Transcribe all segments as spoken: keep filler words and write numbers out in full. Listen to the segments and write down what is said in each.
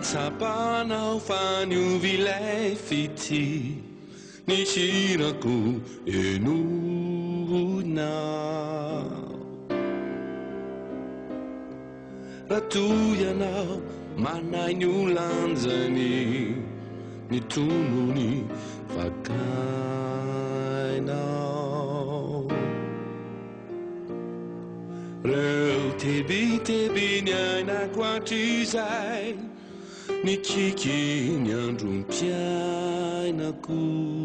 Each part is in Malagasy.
Tapana fanyu vile fiti Nishiraku enuna Ratuya na manai nulanzani Nitununi fakaina Reu tebi tebi nyana kwa tizai Nikiki nyandrum piainaku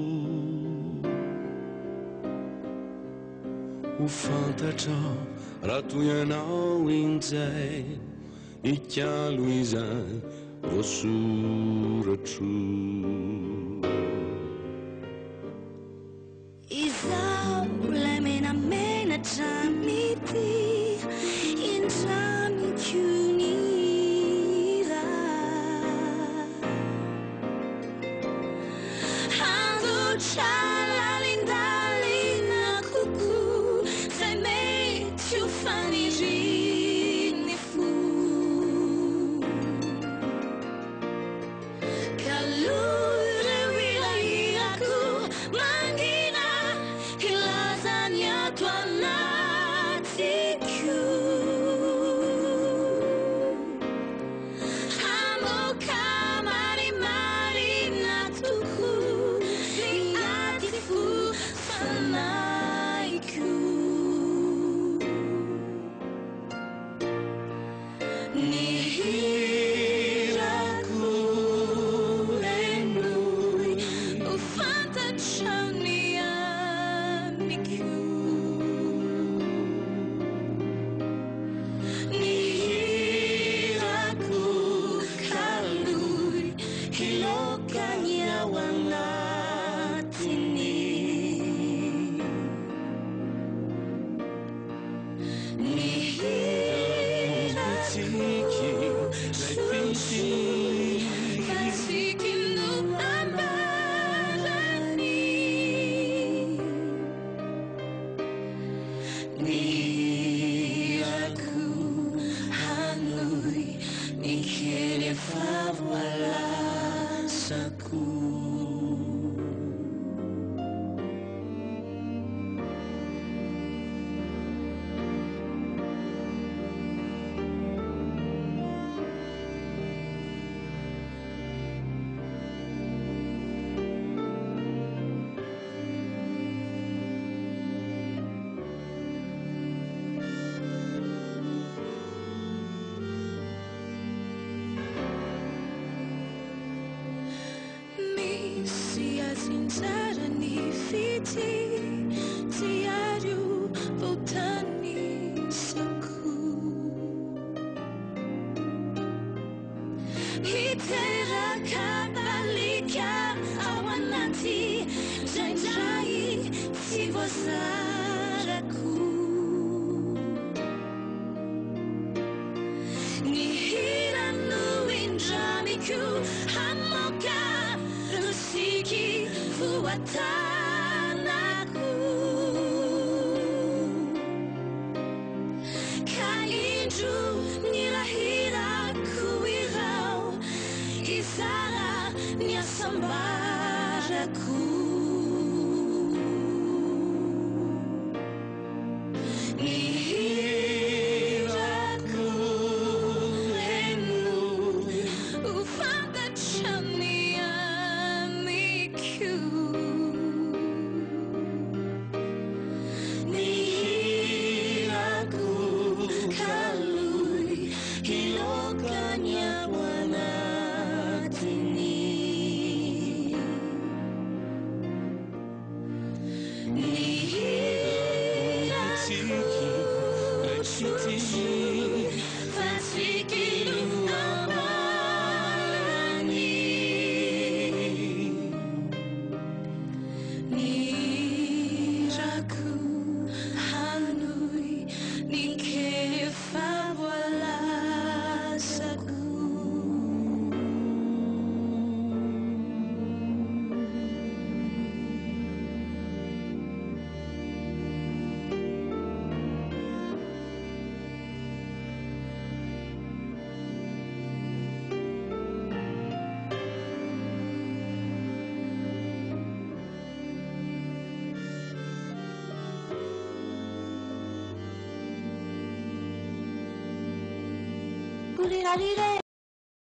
Ufantatra ratuyanao inzay Ikalo izay voasoratro Izaho ilay menamenatra mity Indramiko ny Chalalindalina kuku Zay mety ho faniriny fo Kaloy reo ilahirako Mangina hilazany ato anatiko Hamoka marimarina toko Nihiraku enui Ufantatranianiku Nihiraku kalui Hilokanya wanatini Fasiki no ambarani Ni aku hanui Ni kere favalasaku Sincerani fiti Tiaru voltani saku Hitera kabalika awanati Jai-jai si vosaraku Nihiranu indramiku Hamoka Rusiki fuatanaku Kainju nilahiraku irau Isara niasambaraku Nihiraku enu Ufantatranianiku Nihiraku kalui Hilokanya wanatini Oulira lire.